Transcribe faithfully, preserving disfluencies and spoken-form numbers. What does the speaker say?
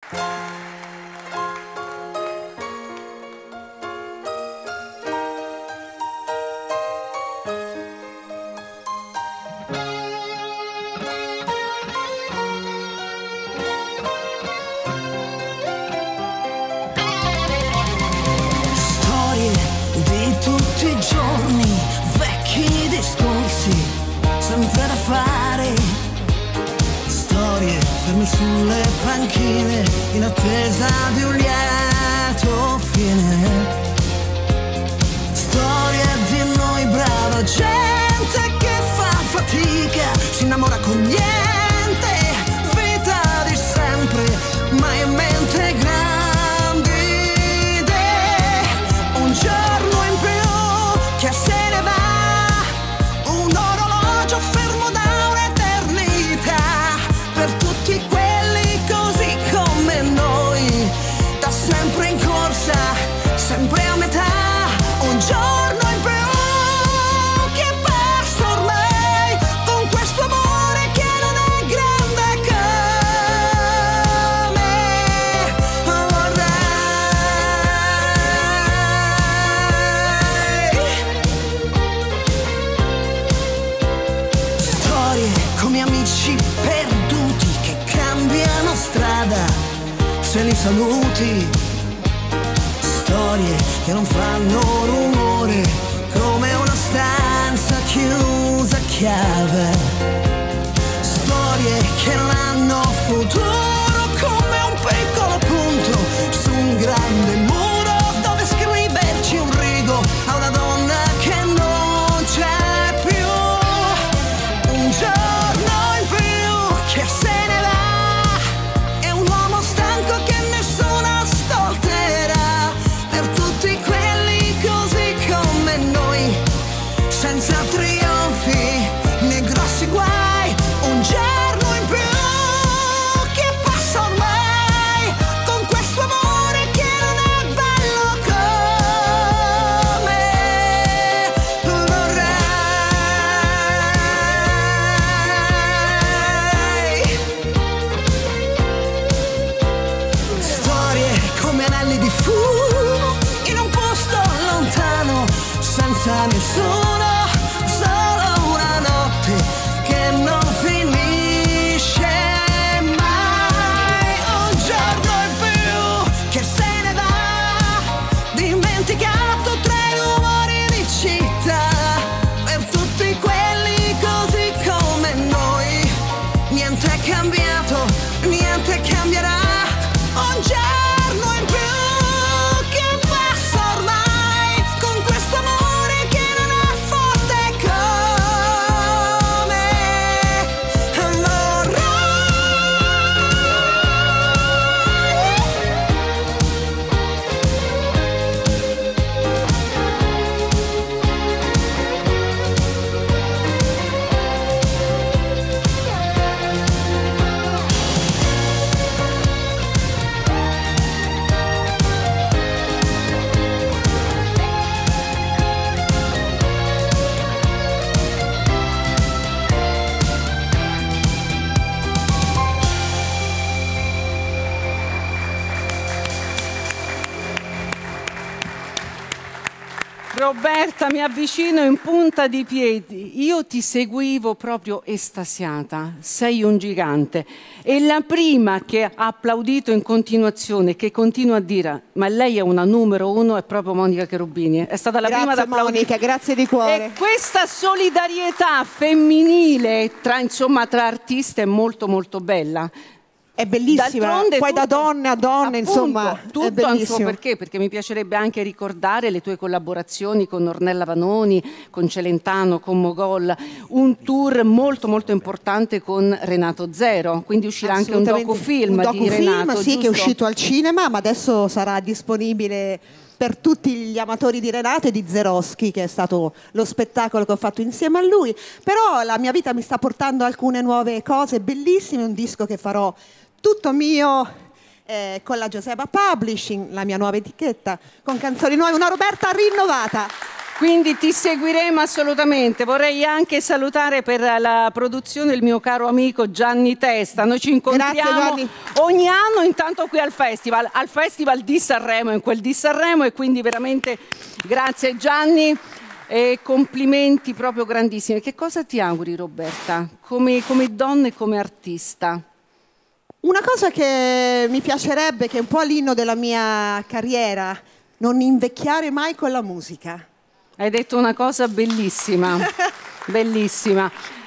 Sempre da fare, storie ferme sulle panchine in attesa di un lieto fine. Storie di noi, brava gente che fa fatica, si innamora con niente, vita di sempre, mai in mente grandi idee. Un giorno in più che se ne va, fermo da un'eternità, per tutti quelli così come noi, da sempre in corsa, sempre a metà, un giorno in più che passa ormai, con questo amore che non è grande come vorrei. Come amici perduti che cambiano strada se li saluti, storie che non fanno rumore come una stanza chiusa a chiave, storie che non hanno futuro come un piccolo punto su un grande muro dove scriverci un rigo a una donna che non c'è più. Un giorno in più che se ne va, è un uomo stanco che nessuno ascolterà, per tutti quelli così come noi, senza trionfi né grossi guai. Un giorno in più che passa ormai, con questo amore che non è bello come vorrei. Come anelli di fumo in un posto lontano, senza nessuno, solo una notte che non finisce mai. Un giorno in più che se ne va, dimenticato tra i rumori di città, per tutti quelli così come noi, niente è cambiato, niente cambierà. Un giorno in più che passa ormai, con questo amore che non è forte come vorrei. Roberta, mi avvicino in punta di piedi. Io ti seguivo proprio estasiata. Sei un gigante. E la prima che ha applaudito in continuazione, che continua a dire ma lei è una numero uno, è proprio Monica Cherubini. È stata la grazie prima ad applaudire. Monica, grazie di cuore. E questa solidarietà femminile tra, insomma, tra artiste è molto molto bella. È bellissima, poi tutto, da donna a donna, appunto, insomma, tutto è bellissimo. Suo perché? Perché mi piacerebbe anche ricordare le tue collaborazioni con Ornella Vanoni, con Celentano, con Mogol, un tour molto molto importante con Renato Zero, quindi uscirà anche un docufilm, un docufilm di Renato, sì, giusto? Che è uscito al cinema, ma adesso sarà disponibile per tutti gli amatori di Renato e di Zeroschi, che è stato lo spettacolo che ho fatto insieme a lui. Però la mia vita mi sta portando alcune nuove cose bellissime, un disco che farò tutto mio eh, con la Giuseppa Publishing, la mia nuova etichetta, con canzoni nuove, una Roberta rinnovata. Quindi ti seguiremo assolutamente. Vorrei anche salutare per la produzione il mio caro amico Gianni Testa. Noi ci incontriamo ogni anno, intanto qui al festival, al festival di Sanremo, in quel di Sanremo, e quindi veramente grazie Gianni e complimenti proprio grandissimi. Che cosa ti auguri, Roberta, come, come donna e come artista? Una cosa che mi piacerebbe, che è un po' l'inno della mia carriera, non invecchiare mai con la musica. Hai detto una cosa bellissima, bellissima.